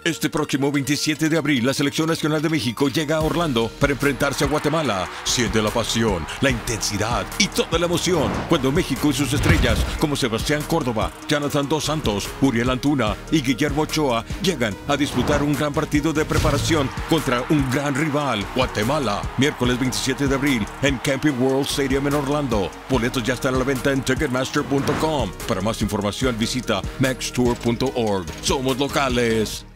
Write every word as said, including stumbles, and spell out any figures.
Este próximo veintisiete de abril, la Selección Nacional de México llega a Orlando para enfrentarse a Guatemala. Siente la pasión, la intensidad y toda la emoción cuando México y sus estrellas, como Sebastián Córdoba, Jonathan Dos Santos, Uriel Antuna y Guillermo Ochoa, llegan a disputar un gran partido de preparación contra un gran rival, Guatemala. Miércoles veintisiete de abril en Camping World Stadium en Orlando. Boletos ya están a la venta en ticketmaster punto com. Para más información visita max tour punto org. Somos locales.